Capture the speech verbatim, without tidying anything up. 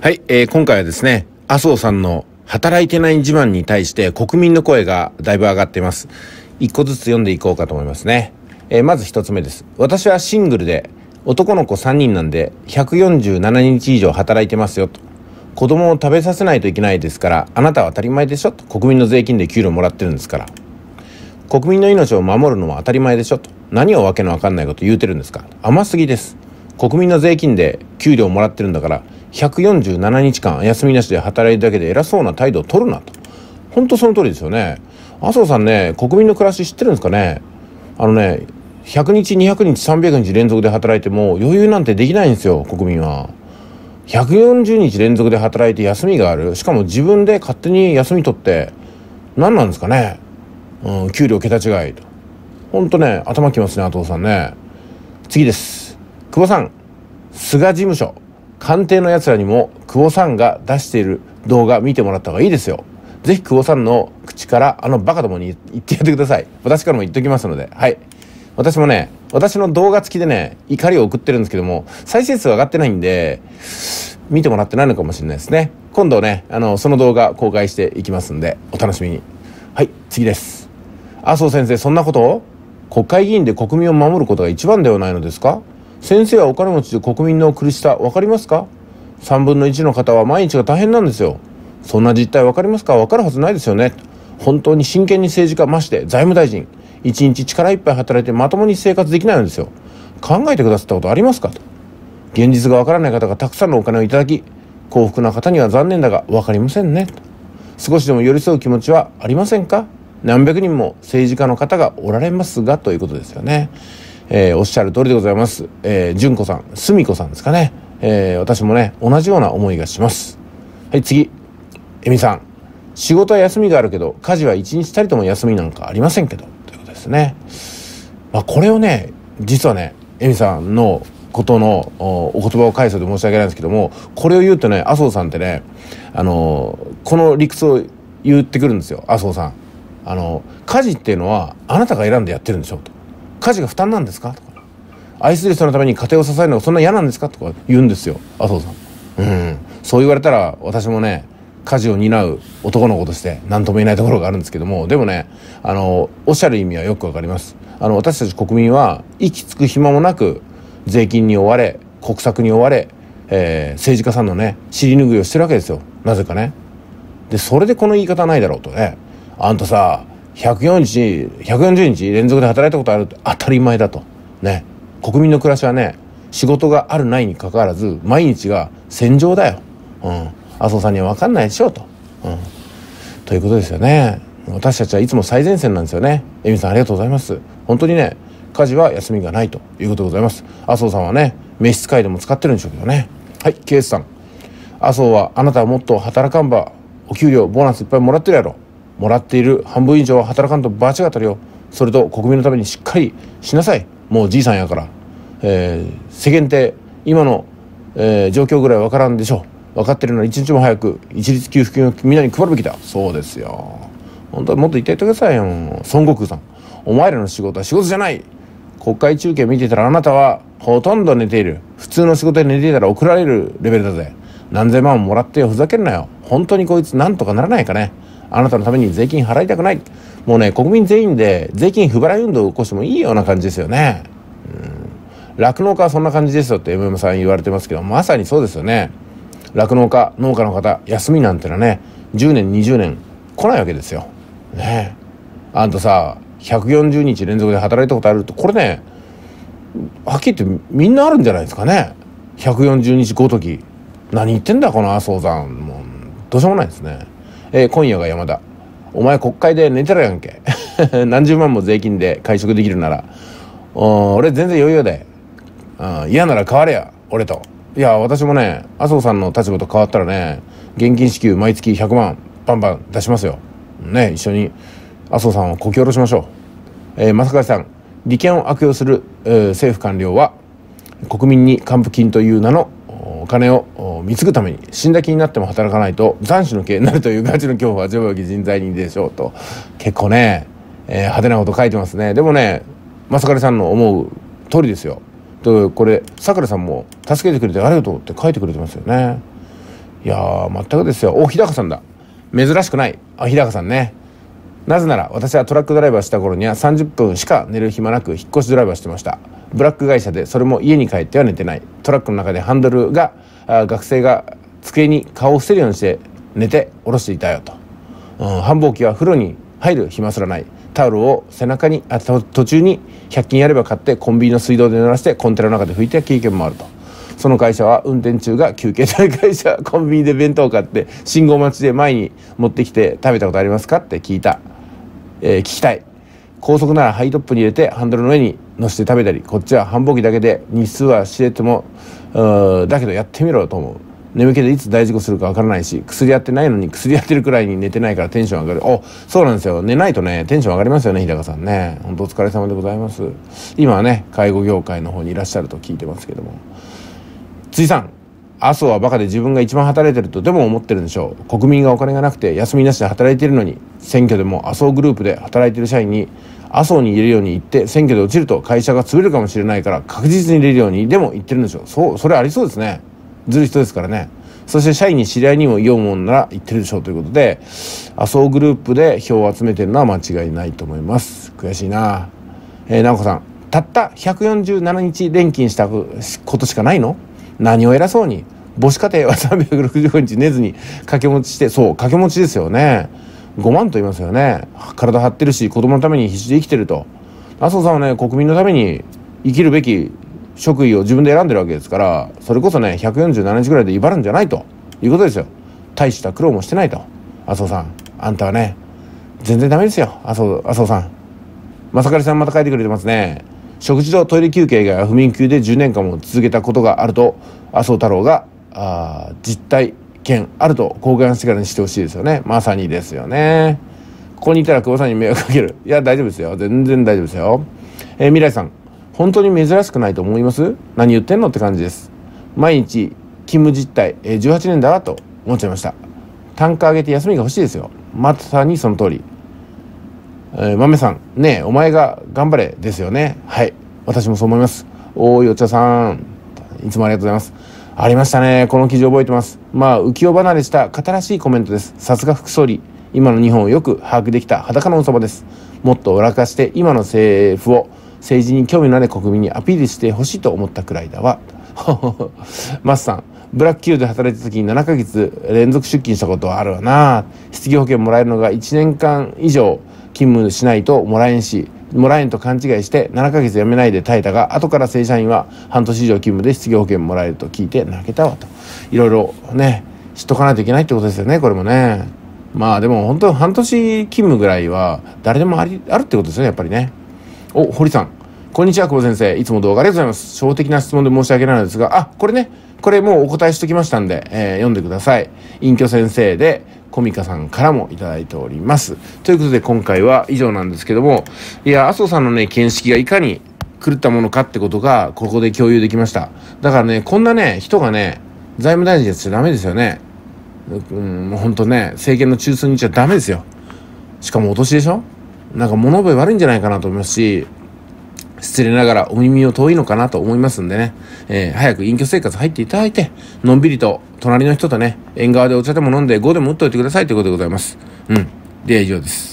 はい、えー、今回はですね、麻生さんの働いてない自慢に対して国民の声がだいぶ上がっています。一個ずつ読んでいこうかと思いますね。えー、まず一つ目です。私はシングルで男の子さんにんなんでひゃくよんじゅうななにち以上働いてますよと。子供を食べさせないといけないですから、あなたは当たり前でしょと。国民の税金で給料もらってるんですから。国民の命を守るのは当たり前でしょと。何をわけのわかんないこと言うてるんですか。甘すぎです。国民の税金で給料もらってるんだから、ひゃくよんじゅうななにちかん休みなしで働いてるだけで偉そうな態度を取るなと。本当その通りですよね。麻生さんね、国民の暮らし知ってるんですかね。あのね、ひゃくにちにひゃくにちさんびゃくにち連続で働いても余裕なんてできないんですよ、国民は。ひゃくよんじゅうにち連続で働いて休みがある。しかも自分で勝手に休み取って何なんですかね。うん、給料桁違いと。ほんとね、頭きますね、麻生さんね。次です。久保さん、菅事務所官邸のやつらにも久保さんが出している動画見てもらった方がいいですよ。ぜひ久保さんの口からあのバカどもに言ってやってください。私からも言っときますので。はい、私もね、私の動画付きでね、怒りを送ってるんですけども、再生数上がってないんで見てもらってないのかもしれないですね。今度ね、あのその動画公開していきますんでお楽しみに。はい、次です。麻生先生、そんなことを国会議員で国民を守ることが一番ではないのですか。先生はお金持ちで国民の苦しさ分かりますか。さんぶんのいちの方は毎日が大変なんですよ。そんな実態分かりますか。分かるはずないですよね。本当に真剣に政治家、まして財務大臣、一日力いっぱい働いてまともに生活できないのですよ。考えてくださったことありますかと。現実が分からない方がたくさんのお金をいただき、幸福な方には残念だが分かりませんねと。少しでも寄り添う気持ちはありませんか。何百人も政治家の方がおられますがということですよね。えー、おっしゃる通りでございます。えー、純子さん、すみこさんですかね。えー、私もね、同じような思いがします。はい、次。えみさん、仕事は休みがあるけど家事は一日たりとも休みなんかありませんけどということですね。まあ、これをね、実はね、えみさんのことの お, お言葉を返すと申し訳ないんですけども、これを言うとね、麻生さんってね、あのこの理屈を言ってくるんですよ。麻生さん、あの家事っていうのはあなたが選んでやってるんでしょと。家事が負担なんですかとか、愛する人のために家庭を支えるのがそんな嫌なんですかとか言うんですよ、麻生さん。うん、そう言われたら私もね、家事を担う男の子として何とも言えないところがあるんですけども、でもね、あのおっしゃる意味はよくわかります。あの私たち国民は息つく暇もなく税金に追われ、国策に追われ、えー、政治家さんのね尻拭いをしてるわけですよ、なぜかね。でそれでこの言い方ないだろうとね。あんたさ、ひゃくよんじゅうにち連続で働いたことあるって当たり前だとね。国民の暮らしはね、仕事があるないにかかわらず毎日が戦場だよ。うん、麻生さんには分かんないでしょうと、うん、ということですよね。私たちはいつも最前線なんですよね。えみさん、ありがとうございます。本当にね、家事は休みがないということでございます。麻生さんはね、召使いでも使ってるんでしょうけどね。はい、ケイスさん、麻生はあなたはもっと働かんばお給料ボーナスいっぱいもらってるやろ。もらっている半分以上は働かんとバチが当たるよ。それと国民のためにしっかりしなさい。もうじいさんやから、えー、世間って今の、えー、状況ぐらいわからんでしょう。分かってるのは一日も早く一律給付金をみんなに配るべきだ。そうですよ。本当はもっと言ってやってくださいよ。孫悟空さん、お前らの仕事は仕事じゃない。国会中継見てたらあなたはほとんど寝ている。普通の仕事で寝ていたら怒られるレベルだぜ。何千万ももらってよ、ふざけんなよ。本当にこいつなんとかならないかね。あなたのために税金払いたくない。もうね、国民全員で税金不払い運動を起こしてもいいような感じですよね。酪農家はそんな感じですよって エムエム さん言われてますけど、まさにそうですよね。酪農家、農家の方、休みなんてのはね、じゅうねんにじゅうねん来ないわけですよね。あんたさ、ひゃくよんじゅうにち連続で働いたことあるって、これね、はっきり言ってみんなあるんじゃないですかね。ひゃくよんじゅうにちごとき、何言ってんだこの麻生さん。もうどうしようもないですね。えー、今夜が山田、お前国会で寝てるやんけ何十万も税金で会食できるなら、俺全然余裕で、嫌なら変われや俺と。いや、私もね、麻生さんの立場と変わったらね、現金支給毎月ひゃくまんバンバン出しますよね。一緒に麻生さんをこき下ろしましょう。えー、正和さん、利権を悪用する、えー、政府官僚は国民に還付金という名のお金を貢ぐために死んだ気になっても働かないと斬首の刑になるというガチの恐怖は上役人材にでしょうと。結構ね、えー、派手なこと書いてますね。でもね、正和さんの思う通りですよ。とこれさくらさんも助けてくれてありがとうって書いてくれてますよね。 いやー、全くですよ。お、日高さんだ。珍しくない。あ、日高さんね。なぜなら私はトラックドライバーした頃にはさんじゅっぷんしか寝る暇なく引っ越しドライバーしてました。ブラック会社で、それも家に帰っては寝てない。トラックの中でハンドルが学生が机に顔を伏せるようにして寝て下ろしていたよと、うん、繁忙期は風呂に入る暇すらない。タオルを背中にあ途中にひゃく均やれば買ってコンビニの水道で濡らしてコンテナの中で拭いて経験もあると。その会社は運転中が休憩たい会社。コンビニで弁当を買って信号待ちで前に持ってきて食べたことありますかって聞いた。えー、聞きたい。高速ならハイトップに入れてハンドルの上に乗せて食べたり、こっちは繁忙期だけで日数は知れてもだけどやってみろと思う。眠気でいつ大事故するかわからないし、薬やってないのに薬やってるくらいに寝てないからテンション上がる。お、そうなんですよ。寝ないとねテンション上がりますよね。日高さんね、本当お疲れ様でございます。今はね介護業界の方にいらっしゃると聞いてますけども、辻さん、麻生はバカで自分が一番働いてるとでも思ってるんでしょう。国民がお金がなくて休みなしで働いているのに、選挙でも麻生グループで働いている社員に麻生に入れるように言って選挙で落ちると会社が潰れるかもしれないから確実に入れるようにでも言ってるんでしょう。そう、それありそうですね。ずるい人ですからね。そして社員に知り合いにも言おうもんなら言ってるでしょうということで、麻生グループで票を集めてるのは間違いないと思います。悔しいな。えー、直子さん、たったひゃくよんじゅうななにち連勤したことしかないの？何を偉そうに。母子家庭はさんびゃくろくじゅうごにち寝ずに掛け持ちして、そう掛け持ちですよね。ごまんと言いますよね。体張ってるし子供のために必死で生きてると。麻生さんはね、国民のために生きるべき職位を自分で選んでるわけですから、それこそねひゃくよんじゅうななにちぐらいで威張るんじゃないということですよ。大した苦労もしてないと。麻生さん、あんたはね全然ダメですよ。麻生、麻生さん。正刈さんまた書いてくれてますね。食事とトイレ休憩が不眠休でじゅうねんかんも続けたことがあると麻生太郎があ実体験あると公言してからにしてほしいですよね。まさにですよね。ここにいたら久保さんに迷惑かける。いや大丈夫ですよ、全然大丈夫ですよ。えー、未来さん、本当に珍しくないと思います？何言ってんのって感じです。毎日勤務実態、えー、じゅうはちねんだなと思っちゃいました。単価上げて休みが欲しいですよ。まさにその通り。えー、豆さん、ねえお前が頑張れですよね。はい、私もそう思います。おーいお茶さん、いつもありがとうございます。ありましたね、この記事覚えてます。まあ浮世離れした方らしいコメントです。さすが副総理、今の日本をよく把握できた裸の王様です。もっと裏かして今の政府を政治に興味のある国民にアピールしてほしいと思ったくらいだわ。マスさん、ブラック企業で働いた時にななかげつ連続出勤したことはあるわな。失業保険もらえるのがいちねんかん以上勤務しないともらえんし、もらえんと勘違いしてななかげつ辞めないで耐えたが、後から正社員は半年以上勤務で失業保険もらえると聞いて泣けたわと。いろいろね知っとかないといけないってことですよね、これもね。まあでも本当半年勤務ぐらいは誰でもありあるってことですよね、やっぱりね。お、堀さん、こんにちは、久保先生、いつも動画ありがとうございます。初歩的な質問で申し訳ないのですが、あ、これね、これもうお答えしときましたんで、えー、読んでください。隠居先生でコミカさんからもいただいております。ということで今回は以上なんですけども、いや麻生さんのね見識がいかに狂ったものかってことがここで共有できました。だからね、こんなね人がね財務大臣やっちゃダメですよね。うん、もうほんとね政権の中枢にいちゃダメですよ。しかもお年でしょ。なんか物覚え悪いんじゃないかなと思いますし、失礼ながらお耳を遠いのかなと思いますんでね、えー、早く隠居生活入っていただいて、のんびりと隣の人とね縁側でお茶でも飲んで碁でも打っといてくださいということでございます。うん、では以上です。